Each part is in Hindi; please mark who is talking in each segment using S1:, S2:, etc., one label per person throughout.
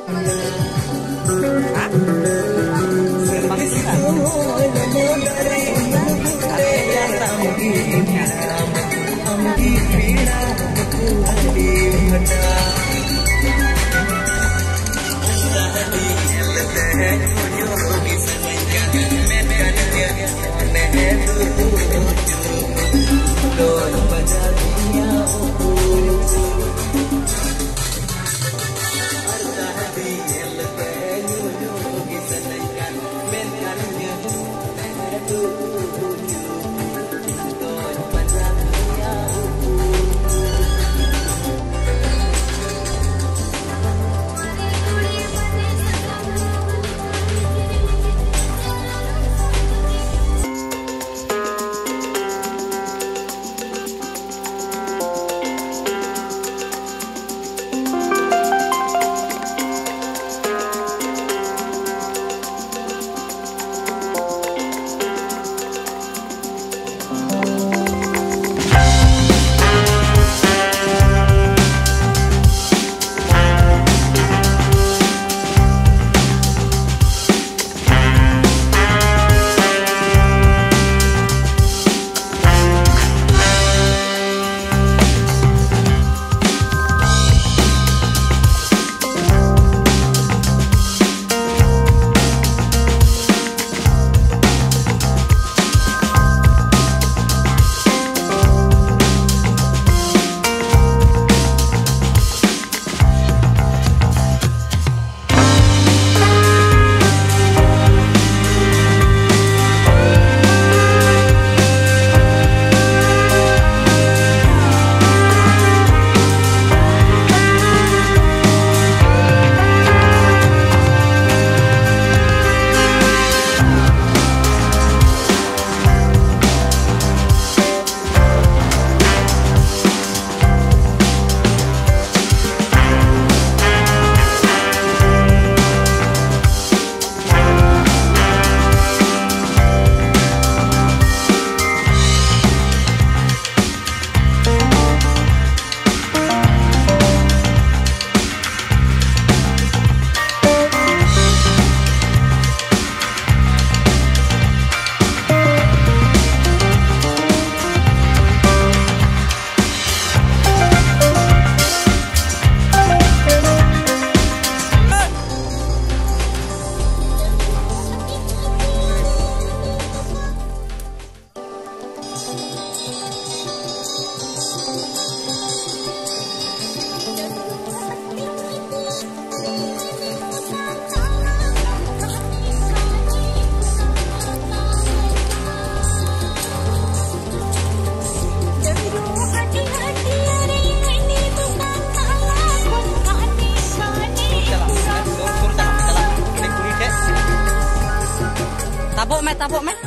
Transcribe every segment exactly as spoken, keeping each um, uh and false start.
S1: Tabuk meh, tabuk meh.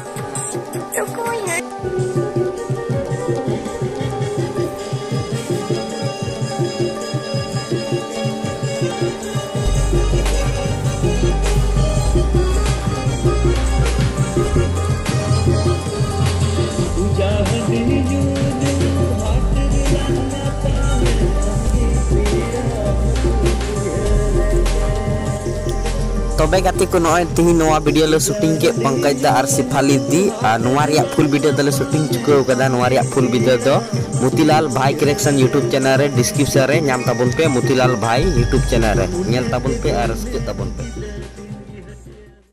S2: तबे गाती को नय तिही नवा वीडियो ले शूटिंग के पंकज दा और शेफाली दी नवा रिया फुल वीडियो दले शूटिंग चुकाव कदा नवा रिया फुल वीडियो दो मोतीलाल भाई करेक्शन यूट्यूब चैनल रे डिस्क्रिप्शन रे नाम ताबन पे मोतीलाल भाई यूट्यूब चैनल रे नेल ताबन पे और रस्के ताबन पे।